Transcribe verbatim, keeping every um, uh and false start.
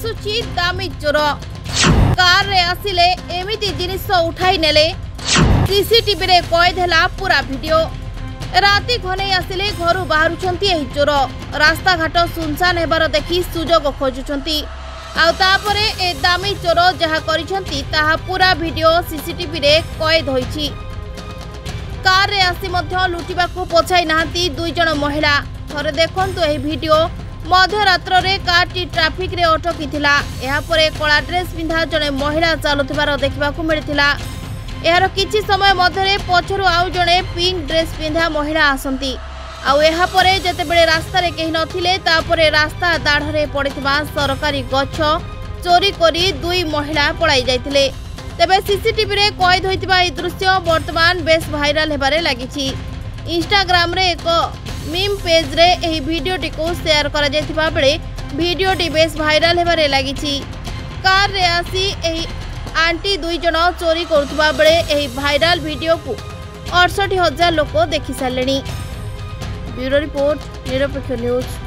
आसुची दामी चोर कार रे आसिले एमिति जिनिस उठाई नेले सीसीटीवी रे कैद हैला पूरा वीडियो। राति घने आसिले घर बाहरुछंती एही चोर रास्ता घाट सुनसान हेबार देखि सुजोग खोजुछंती आ तापरे ए दामी चोर जहा करिछंती ताहा पूरा वीडियो सीसीटीवी रे कैद होईछि। कार रे आसी मध्य लुटिबाकू पछाई नाहांती दुई जण महिला। थरे देखंतु एही वीडियो मध्यरात्र रे कारटी ट्राफिक रे अटकी थिला। एहा परे कला ड्रेस पिंधा जणे महिला चालुथिबार देखिबाकू मिलिथिला। एहार किछि समय मध्यरे पछरु आउ जणे पिंक ड्रेस पिंधा महिला आसंती आउ एहा परे जेतेबेले रास्ता रे केही नथिले तापरे रास्ता दाढरे पड़िथिबा सरकारी गछ चोरी करी दुई महिला पळाई जायथिले। तेबे सीसीटीवी रे कैद होइतिबा ए दृश्य वर्तमान बेस भाइराल हेबारे लागिछि। इंस्टाग्राम रे एक मीम पेज रे एही वीडियोटी को शेयर करा जायतिबा बेले वीडियोटी बेस भाइराल हेबारे लागिछि। कार रे आसी एही आंटी दुई जण चोरी करुवा बेले एही भाइराल वीडियो को अड़सठ हजार लोक देखि सारे। Bureau report Nirapekshya news.